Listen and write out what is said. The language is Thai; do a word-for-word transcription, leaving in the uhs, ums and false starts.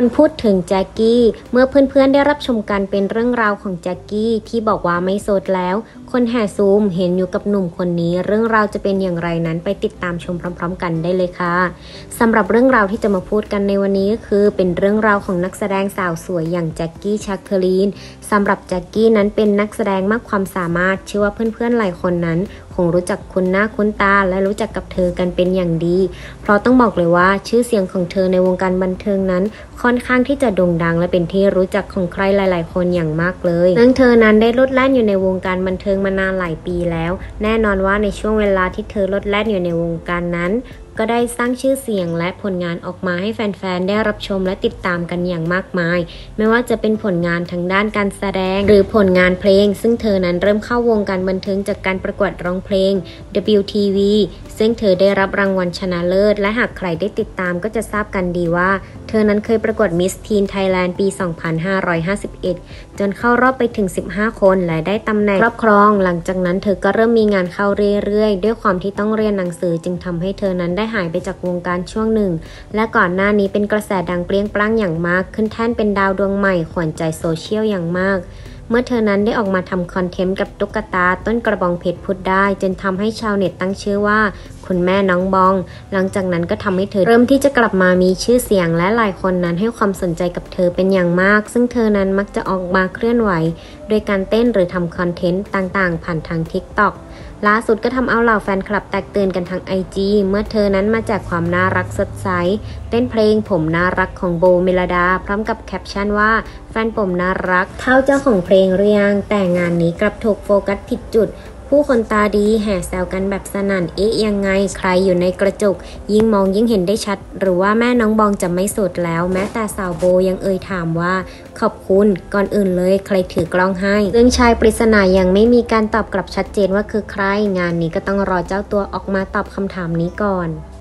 พูดถึงแจ็คกี้เมื่อเพื่อนๆได้รับชมกันเป็นเรื่องราวของแจ็คกี้ที่บอกว่าไม่โสดแล้วคนแห่ซูมเห็นอยู่กับหนุ่มคนนี้เรื่องราวจะเป็นอย่างไรนั้นไปติดตามชมพร้อมๆกันได้เลยค่ะสำหรับเรื่องราวที่จะมาพูดกันในวันนี้ก็คือเป็นเรื่องราวของนักแสดงสาวสวยอย่างแจ็คกี้ชัคเคอรีนสำหรับแจ็คกี้นั้นเป็นนักแสดงมากความสามารถเชื่อว่าเพื่อนๆหลายคนนั้นคงรู้จักคุ้นหน้าคุ้นตาและรู้จักกับเธอกันเป็นอย่างดีเพราะต้องบอกเลยว่าชื่อเสียงของเธอในวงการบันเทิงนั้นค่อนข้างที่จะโด่งดังและเป็นที่รู้จักของใครหลายๆคนอย่างมากเลยซึ่งเธอนั้นได้ลดแล่นอยู่ในวงการบันเทิงมานานหลายปีแล้วแน่นอนว่าในช่วงเวลาที่เธอลดแล่นอยู่ในวงการนั้นก็ได้สร้างชื่อเสียงและผลงานออกมาให้แฟนๆได้รับชมและติดตามกันอย่างมากมายไม่ว่าจะเป็นผลงานทางด้านการแสดงหรือผลงานเพลงซึ่งเธอนั้นเริ่มเข้าวงการบันเทิงจากการประกวดร้องเพลง ดับเบิลยู ที วี ซึ่งเธอได้รับรางวัลชนะเลิศและหากใครได้ติดตามก็จะทราบกันดีว่าเธอนั้นเคยประกวด มิส ทีน ไทยแลนด์ ปี สองพันห้าร้อยห้าสิบเอ็ด จนเข้ารอบไปถึง สิบห้า คนและได้ตำแหน่งครอบครองหลังจากนั้นเธอก็เริ่มมีงานเข้าเรื่อยๆด้วยความที่ต้องเรียนหนังสือจึงทำให้เธอนั้นได้หายไปจากวงการช่วงหนึ่งและก่อนหน้านี้เป็นกระแสดังเปรี้ยงปร้างอย่างมากขึ้นแท่นเป็นดาวดวงใหม่ขวัญใจโซเชียลอย่างมากเมื่อเธอนั้นได้ออกมาทำคอนเทนต์กับตุ๊กตาต้นกระบองเพชรพูดได้จนทำให้ชาวเน็ตตั้งชื่อว่าคุณแม่น้องบองหลังจากนั้นก็ทำให้เธอเริ่มที่จะกลับมามีชื่อเสียงและหลายคนนั้นให้ความสนใจกับเธอเป็นอย่างมากซึ่งเธอนั้นมักจะออกมาเคลื่อนไหวโดยการเต้นหรือทำคอนเทนต์ต่างๆผ่านทาง ทิกต็อก ล่าสุดก็ทำเอาเหล่าแฟนคลับแตกตื่นกันทาง ไอ จี เมื่อเธอนั้นมาแจกความน่ารักสดใสเต้นเพลงผมน่ารักของโบเมลดาพร้อมกับแคปชั่นว่าแฟนผมน่ารักเท่าเจ้าของเพลงเรียงแต่งานนี้กลับถูกโฟกัสผิดจุดผู้คนตาดีแห่แซวกันแบบสนั่นเอ๊ะยังไงใครอยู่ในกระจกยิ่งมองยิ่งเห็นได้ชัดหรือว่าแม่น้องบองจะไม่โสดแล้วแม้แต่สาวโบยังเอ่ยถามว่าขอบคุณก่อนอื่นเลยใครถือกล้องให้เรื่องชายปริศนายังไม่มีการตอบกลับชัดเจนว่าคือใครงานนี้ก็ต้องรอเจ้าตัวออกมาตอบคำถามนี้ก่อน